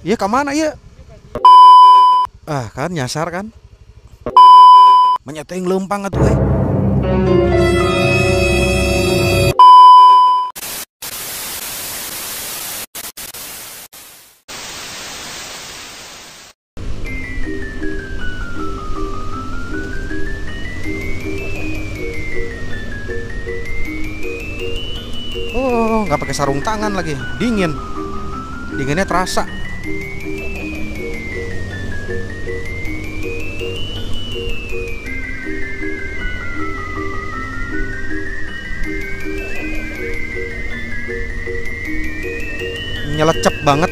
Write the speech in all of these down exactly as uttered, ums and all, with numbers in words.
Iya kemana ya? Ah kan nyasar kan? Menyeteng lempang atuh eh. Oh nggak pakai sarung tangan lagi, dingin, dinginnya terasa. Nyelecep banget.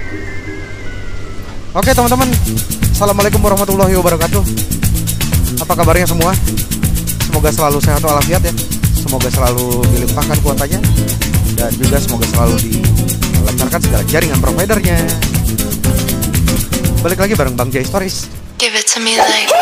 Oke teman-teman, assalamualaikum warahmatullahi wabarakatuh. Apa kabarnya semua? Semoga selalu sehat walafiat ya. Semoga selalu dilimpahkan kuotanya, dan juga semoga selalu dilancarkan segala jaringan providernya. Balik lagi bareng Bang Jay Stories. Give it to me like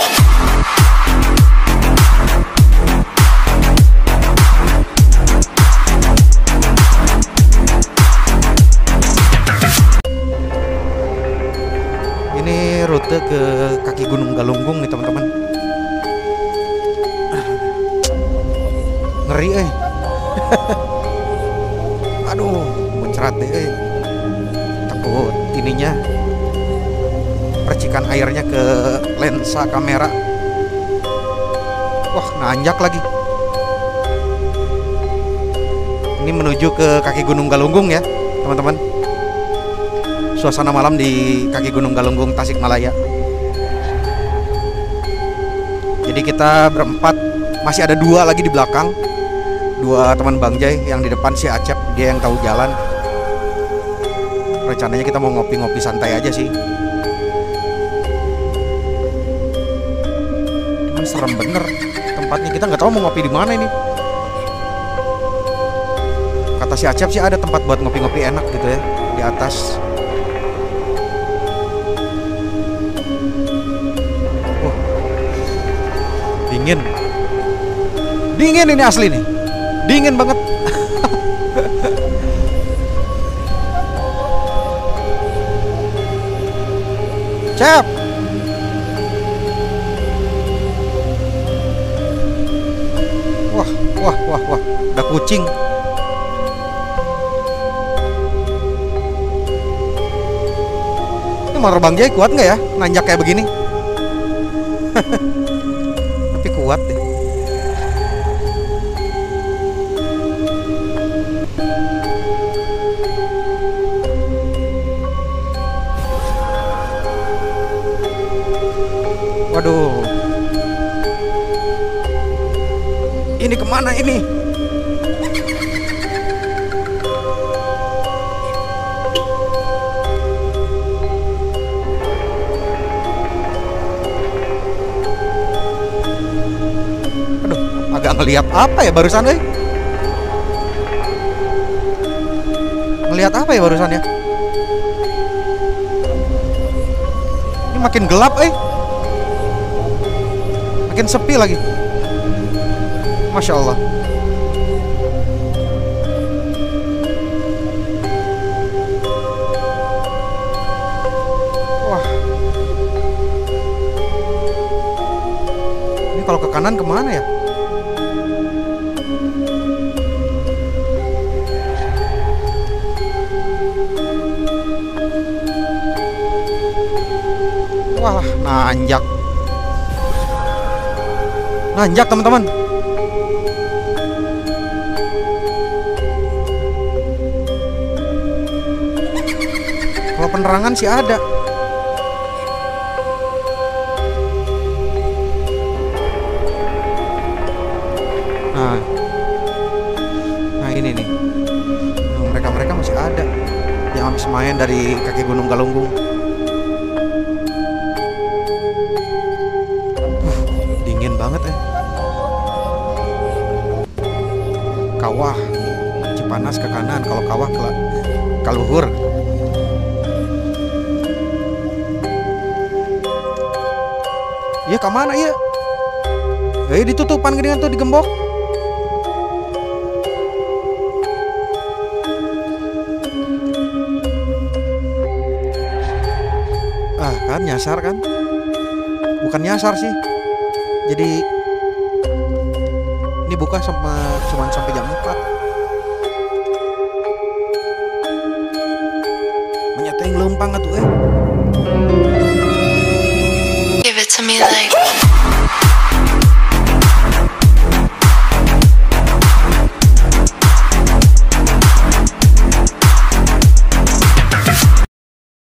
rute ke kaki Gunung Galunggung nih teman-teman. Ngeri eh. Aduh, muncrat deh eh. Takut ininya percikan airnya ke lensa kamera. Wah, nanjak lagi. Ini menuju ke kaki Gunung Galunggung ya, teman-teman. Suasana malam di kaki Gunung Galunggung Tasikmalaya. Jadi kita berempat, masih ada dua lagi di belakang, dua teman Bang Jay. Yang di depan si Acep, dia yang tahu jalan. Rencananya kita mau ngopi-ngopi santai aja sih. Cuman serem bener tempatnya, kita nggak tahu mau ngopi di mana ini. Kata si Acep sih ada tempat buat ngopi-ngopi enak gitu ya di atas. Dingin, dingin ini asli nih, dingin banget. Cep, wah, wah, wah, wah, ada kucing. Ini motor Bang Jay kuat nggak ya nanjak kayak begini? Kuat deh. Waduh, ini kemana ini? Agak ngelihat apa ya barusan eh? Ngelihat apa ya barusan ya? Ini makin gelap eh. Makin sepi lagi. Masya Allah. Wah. Ini kalau ke kanan kemana ya? Wah, nanjak. Nanjak, teman-teman. Kalau penerangan sih ada. Nah. Nah, ini nih. Mereka-mereka masih ada yang habis main dari kaki Gunung Galunggung. Banget ya. Kawah Cipanas ke kanan, kalau kawah ke Kaluhur. Iya kemana ya? Eh ditutupan gini tuh digembok. Ah kan nyasar kan? Bukan nyasar sih. Jadi ini buka sama cuman sampai jam empat. Menyeteng lempang atuh eh. Give it to me like